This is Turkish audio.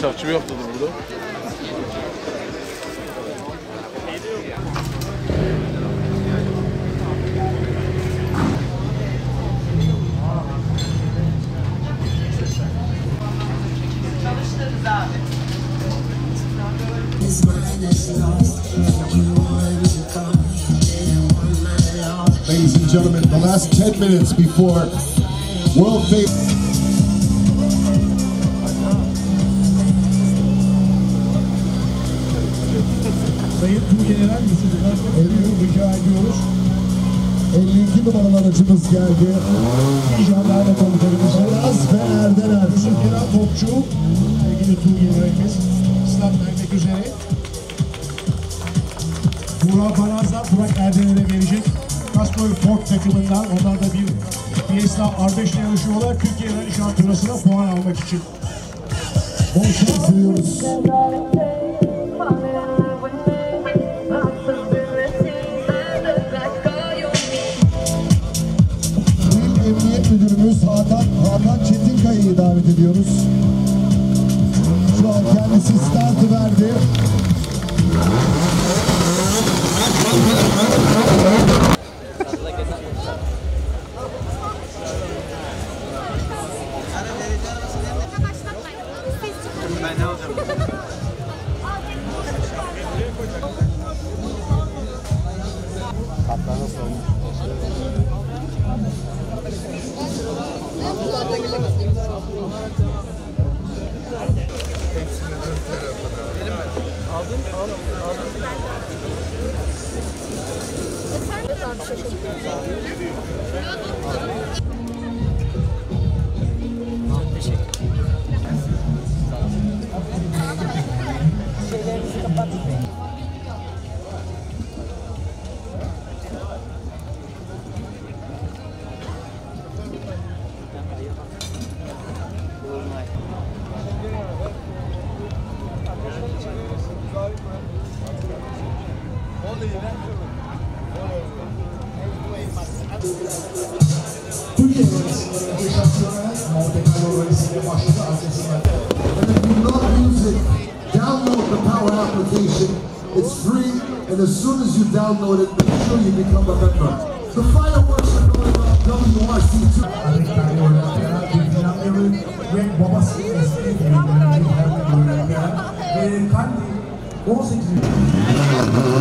Çarşafçı mı yoktudur burada? Çalıştırırız abi. Ladies and gentlemen, the last 10 minutes before world fame. Sayın Tuğgeneral rica ediyoruz. 52 numaralı aracımız geldi. Jandarma komutanımız Aras ve Erdener. Yusuf Kenan Topçu, sevgili Tuğgeneralimiz, start vermek üzere. Burak Banaz'la Burak Erdener'e gelecek. Kastroy Ford takımından, onlar da bir Fiesta R5'le yarışıyorlar. Türkiye Rally Şampiyonası'na puan almak için. Bol şans diliyoruz. Emniyet Müdürümüz Hakan Çetinkaya'yı davet ediyoruz. Şu an kendisi startı verdi. Ben ne alacağım? Kaptan nasıl olmuş? Şeylerinizi kapatın. Türkiye Rally'sinde şampiyonel Monte Carlo Rally'sinde başladı arkasından. And if you love music, download the Power application. It's free, and as soon as you download it, make sure you become a member. The fireworks are going on WRC2. Amerika'da oynayan bir planları ve babası mesleği öğrenmeyen ve Kandi 18